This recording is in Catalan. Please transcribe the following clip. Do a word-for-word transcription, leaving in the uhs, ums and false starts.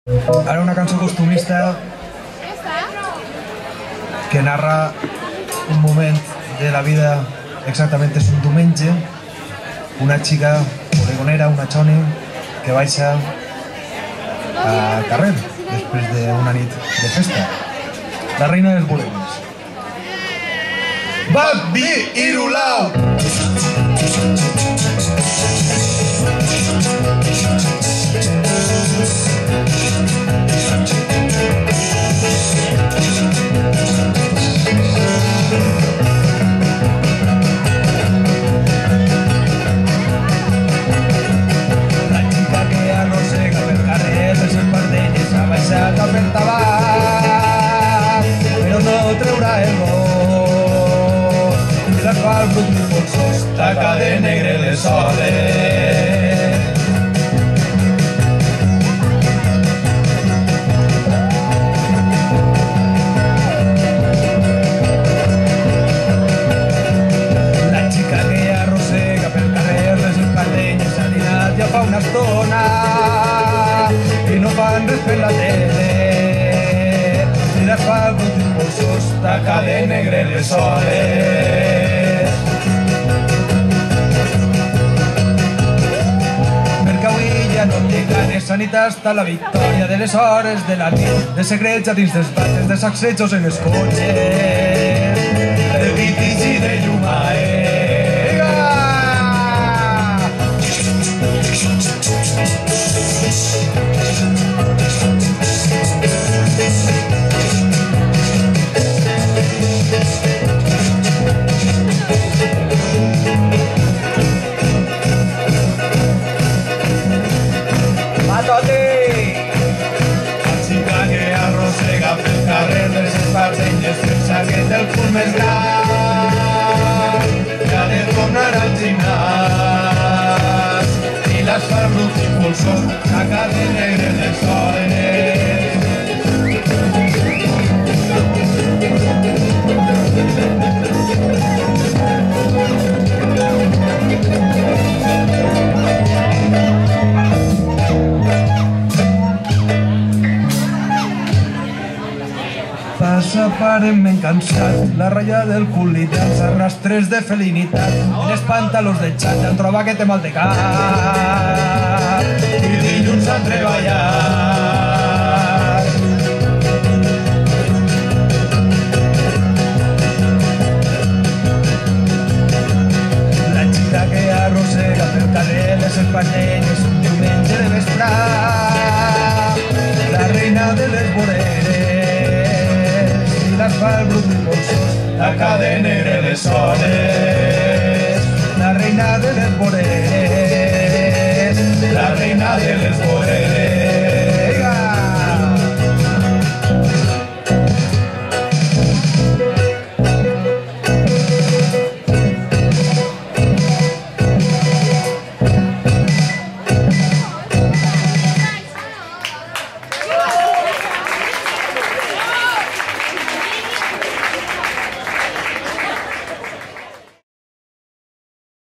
Ara una cançó costumista que narra un moment de la vida, exactament és un diumenge, una xica bodegonera, una xone, que baixa al carrer després d'una nit de festa. La reina dels bodegones. Bat, vi, irulau! Cap per tabac, però no treurà el gos i les fa el brut polsos taca de negre les hores. La xica que arrossega pel carrer les espardenyes ha dinat ja fa una estona i no fan res per la tele. I les fa el brut impulsos taca de negre les hores. Perquè avui ja no em llegan és sanita hasta la victòria de les hores de la nit, de secrets a dins dels bates, de sacsejos en els cotxes, de vitis i de llumaers. Aquest el cul més gran ja de tornar al gimnàs i les fa el brut impulsor taca de negre les hores. Passa, parem-me cansat, la ratlla del cul i dels arrastres de felinitat, els pantalons de xat ja em troba que té mal de cap i dilluns a treballar. La xica que arrossega per carrer les espardenyes un diumenge de vesprà, la reina de les voreres las fa el brut impulsos taca de negre les hores. La reina de les voreres, la reina de les voreres.